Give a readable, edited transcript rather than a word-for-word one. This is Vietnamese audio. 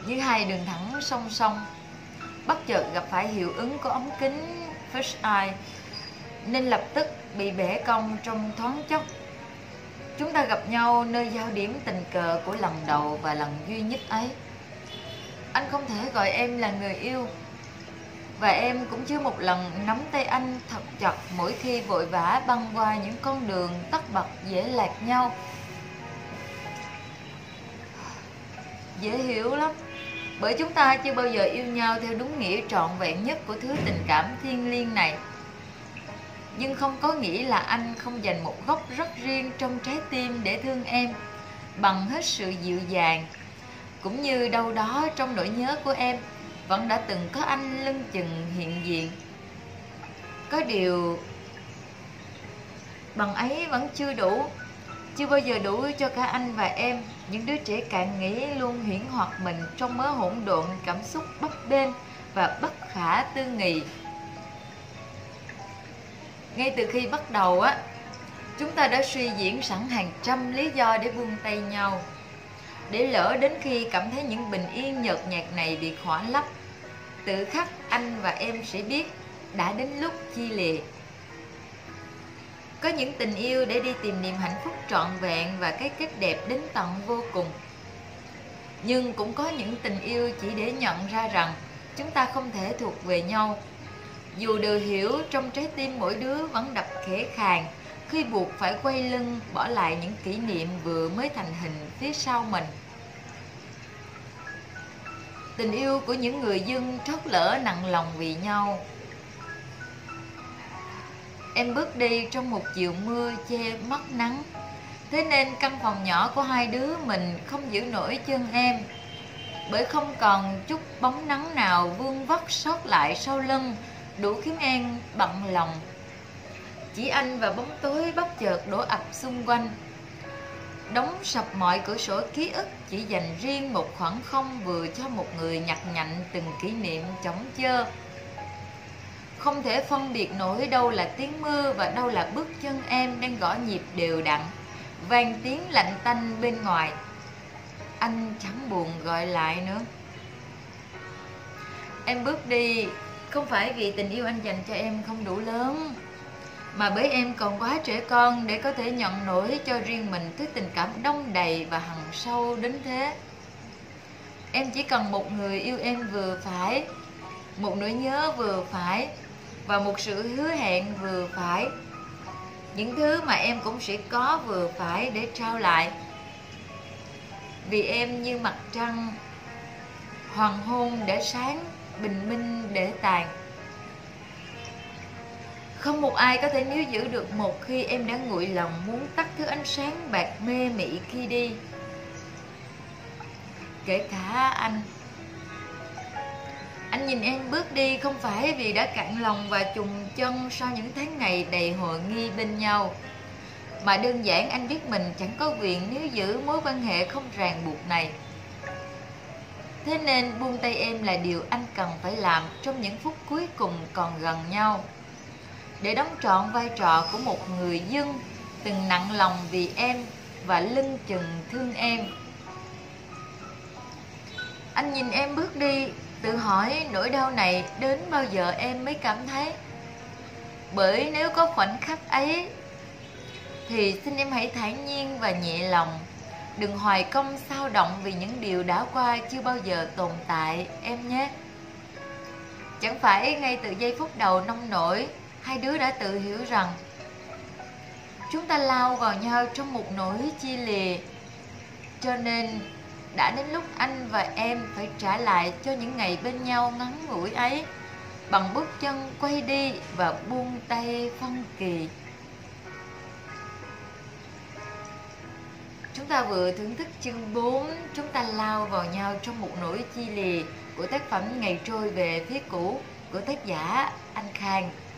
Dưới hai đường thẳng song song, bất chợt gặp phải hiệu ứng của ống kính fisheye nên lập tức bị bẻ cong trong thoáng chốc. Chúng ta gặp nhau nơi giao điểm tình cờ của lần đầu và lần duy nhất ấy. Anh không thể gọi em là người yêu, và em cũng chưa một lần nắm tay anh thật chặt mỗi khi vội vã băng qua những con đường tắc bậc dễ lạc nhau. Dễ hiểu lắm, bởi chúng ta chưa bao giờ yêu nhau theo đúng nghĩa trọn vẹn nhất của thứ tình cảm thiêng liêng này. Nhưng không có nghĩa là anh không dành một góc rất riêng trong trái tim để thương em bằng hết sự dịu dàng, cũng như đâu đó trong nỗi nhớ của em vẫn đã từng có anh lưng chừng hiện diện. Có điều bằng ấy vẫn chưa đủ, chưa bao giờ đủ cho cả anh và em, những đứa trẻ cạn nghĩ luôn huyễn hoặc mình trong mớ hỗn độn cảm xúc bấp bênh và bất khả tư nghị. Ngay từ khi bắt đầu chúng ta đã suy diễn sẵn hàng trăm lý do để buông tay nhau, để lỡ đến khi cảm thấy những bình yên nhợt nhạt này bị khỏa lấp, tự khắc anh và em sẽ biết đã đến lúc chia lìa. Có những tình yêu để đi tìm niềm hạnh phúc trọn vẹn và cái kết đẹp đến tận vô cùng. Nhưng cũng có những tình yêu chỉ để nhận ra rằng chúng ta không thể thuộc về nhau, dù đều hiểu trong trái tim mỗi đứa vẫn đập khẽ khàng khi buộc phải quay lưng bỏ lại những kỷ niệm vừa mới thành hình phía sau mình. Tình yêu của những người dân trót lỡ nặng lòng vì nhau. Em bước đi trong một chiều mưa che mất nắng, thế nên căn phòng nhỏ của hai đứa mình không giữ nổi chân em, bởi không còn chút bóng nắng nào vương vắt sót lại sau lưng đủ khiến em bận lòng. Chỉ anh và bóng tối bất chợt đổ ập xung quanh, đóng sập mọi cửa sổ ký ức chỉ dành riêng một khoảng không vừa cho một người nhặt nhạnh từng kỷ niệm chóng chơ. Không thể phân biệt nổi đâu là tiếng mưa và đâu là bước chân em đang gõ nhịp đều đặn, vang tiếng lạnh tanh bên ngoài. Anh chẳng buồn gọi lại nữa. Em bước đi không phải vì tình yêu anh dành cho em không đủ lớn, mà bởi em còn quá trẻ con để có thể nhận nổi cho riêng mình thứ tình cảm đong đầy và hằn sâu đến thế. Em chỉ cần một người yêu em vừa phải, một nỗi nhớ vừa phải và một sự hứa hẹn vừa phải. Những thứ mà em cũng sẽ có vừa phải để trao lại. Vì em như mặt trăng, hoàng hôn để sáng, bình minh để tàn. Không một ai có thể níu giữ được một khi em đã nguội lòng muốn tắt thứ ánh sáng bạc mê mị khi đi. Kể cả anh. Anh nhìn em bước đi không phải vì đã cạn lòng và trùng chân sau những tháng ngày đầy hội nghi bên nhau, mà đơn giản anh biết mình chẳng có quyền níu giữ mối quan hệ không ràng buộc này. Thế nên buông tay em là điều anh cần phải làm trong những phút cuối cùng còn gần nhau, để đóng trọn vai trò của một người dân từng nặng lòng vì em và lưng chừng thương em. Anh nhìn em bước đi, tự hỏi nỗi đau này đến bao giờ em mới cảm thấy. Bởi nếu có khoảnh khắc ấy thì xin em hãy thản nhiên và nhẹ lòng, đừng hoài công xao động vì những điều đã qua chưa bao giờ tồn tại em nhé. Chẳng phải ngay từ giây phút đầu nông nổi, hai đứa đã tự hiểu rằng chúng ta lao vào nhau trong một nỗi chia lìa. Cho nên đã đến lúc anh và em phải trả lại cho những ngày bên nhau ngắn ngủi ấy bằng bước chân quay đi và buông tay phân kỳ. Chúng ta vừa thưởng thức chương 4 Chúng ta lao vào nhau trong một nỗi chia lìa của tác phẩm Ngày trôi về phía cũ của tác giả Anh Khang.